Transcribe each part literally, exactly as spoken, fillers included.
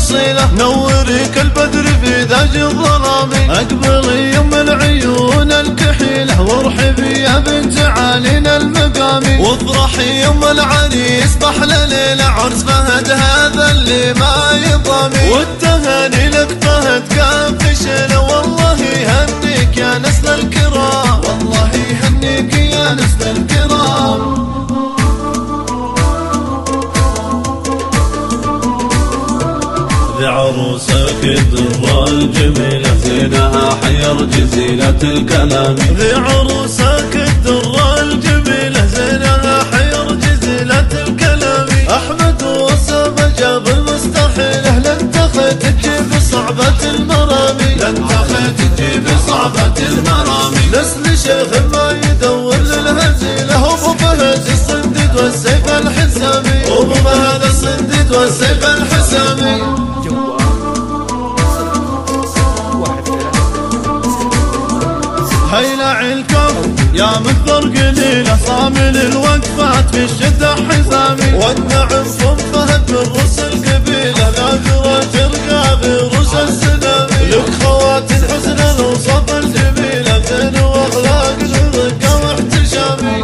الأصيلة نوري كالبدر في داج الظلام. أقبلي يم العيون الكحيلة وارحبي يا بنت عالينا المقام. وافرحي يم العريس بأحلى ليلة عرس فهد هذا اللي ما يضامي. والتهاني لك فهد كاف شيلة والله يهنيك يا نسل الكرام. والله يهنيك يا نسل الكرام. ذي عروسك الدرة الجميلة زينها حير جزيلة الكلام. ذي عروسك الدرة الجميلة زينها حير جزيلة الكلام. أحمد وأسامة جاب المستحيل لن تخيت تجيب صعبة المرامي. لن تخيت تجيب صعبة المرامي. نسل شيخ ما يدور للهزيلة وابو فهد الصنديد والسيف الحسامي. وابو فهد الصنديد والسيف الحسامي. هيلع الكف يا مكثر قليلة صامل الوقفات في الشدة حزامي. والنعم صم فهد من رؤوس القبيلة نادرة ترقى برؤوس السلامي. لك خوات حسن الوصف الجميلة زين واخلاق الرقة واحتشامي.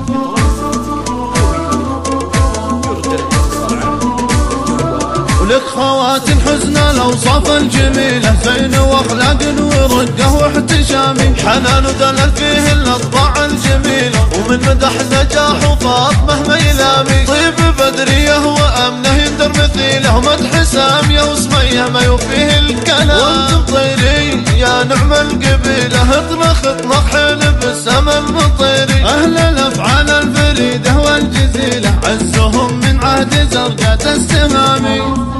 ولك خوات حزن الاوصاف الجميله زين واخلاق ورقه واحتشامي. حنان ودلل فيه الاطباع الجميله ومن مدح نجاح وفاطمه ميلامي. طيب بدريه وامنه يندر مثيله ومدح ساميه وسميه ما يوفيه الكلام. وانتم طيري يا نعم القبيله اطلق اطلق حيل بالسما المطيري. اهل الافعال الفريده والجزيله عزهم من عهد زرقه السهامي.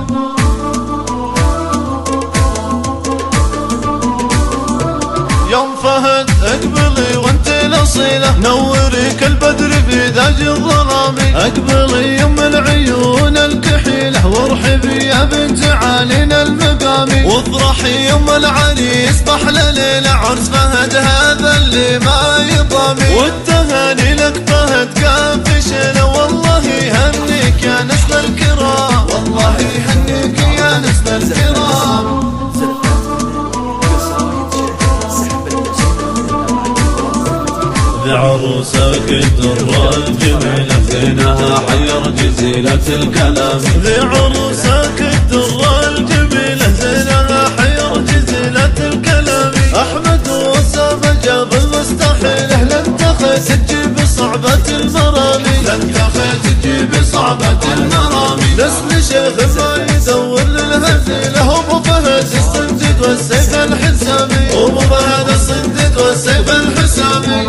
يوم فهد اقبلي وانت الاصيلة نوري كالبدر في داج الظلام. اقبلي يم العيون الكحيلة وارحبي يا بنت عالينا المقام. وافرحي يم العريس بأحلى ليلة عرس فهد هذا اللي ما يضامي. والتهاني لك فهد كاف شيلة والله يهنيك يا نسل الكرام. والله يهنيك يا نسل الكرام. ذي عروسك الدرة الجميلة زينها حير جزيلة الكلام. ذي عروسك الدرة الجميلة زينها حير جزيلة الكلام. أحمد وأسامة جاب المستحيل لن تخيت تجيب صعبة المرامي. لن تخيت تجيب صعبة المرامي. نسل شيخ ما يدور للهزيلة وابو فهد الصنديد والسيف الحسامي. وابو فهد الصنديد والسيف الحسامي.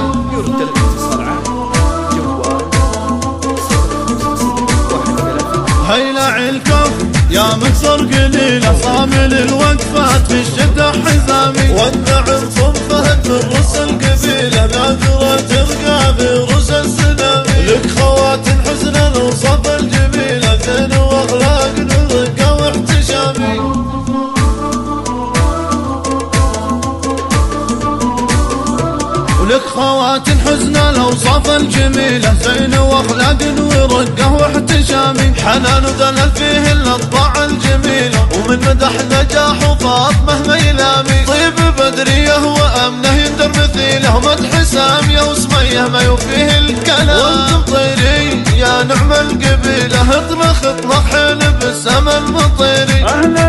هيلع الكف يا مكسر قليلة صامل الوقفات في الشدة حزامي. والنعم صم فهد من رؤوس القبيلة نادرة ترقى برؤوس السلامي. لك خوات حسن الوصف الجميلة زين واخلاق الرقة واحتشامي. ولك خوات حزن الاوصاف الجميله زين واخلاق ورقه واحتشامي. حنان ودلل فيه الاطباع الجميله ومن مدح نجاح وفاطمه ميلامي. طيب بدريه وامنه يندر مثيله ومدح ساميه وسميه ما يوفيه الكلام. وانتم طيري يا نعم القبيله اطلق اطلق حيل بالسما المطيري.